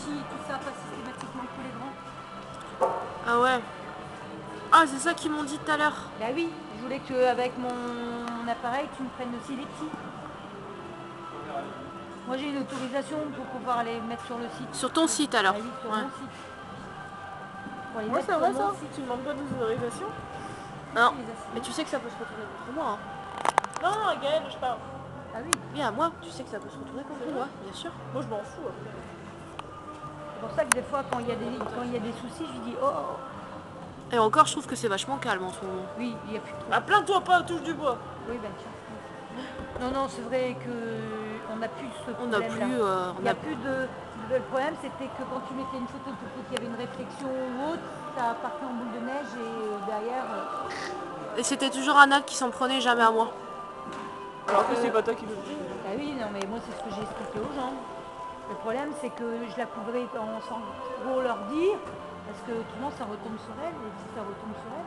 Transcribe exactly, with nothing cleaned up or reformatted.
petits, tout ça, pas systématiquement que les grands. Ah ouais. Ah, c'est ça qu'ils m'ont dit tout à l'heure. Bah oui, je voulais qu'avec mon, mon appareil, tu me prennes aussi les petits. Moi j'ai une autorisation pour pouvoir les mettre sur le site. Sur ton site alors. Ah oui, sur Ouais. mon site. Pour les Moi mettre ça sur va mon ça, site. tu demandes pas d'autorisation? Non, Tu les as mais tu sais que ça peut se retourner contre moi. Hein. Non, non, Gaël, je parle. Ah oui, Oui, à moi, tu sais que ça peut se retourner contre moi, bien sûr. Moi je m'en fous. Après. c'est pour ça que des fois quand il y a des, quand il y a des soucis, je lui dis oh. Et encore, je trouve que c'est vachement calme en ce moment. Oui, il n'y a plus trop. Ah, plains-toi pas, touche du bois. Oui, ben tiens. Non, non, c'est vrai que on n'a plus ce On n'a problème-là. plus... euh, Il on n'y a a... plus de... Le problème, c'était que quand tu mettais une photo tout petit, qu'il y avait une réflexion ou autre, ça partait en boule de neige et derrière... euh, Et c'était toujours Anna qui s'en prenait, jamais à moi. Alors que c'est pas toi qui le dis. Ah oui, non, mais moi, c'est ce que j'ai expliqué aux gens. Le problème, c'est que je la couvrais sans trop leur dire, parce que tout le monde, ça retombe sur elle, et si ça retombe sur elle...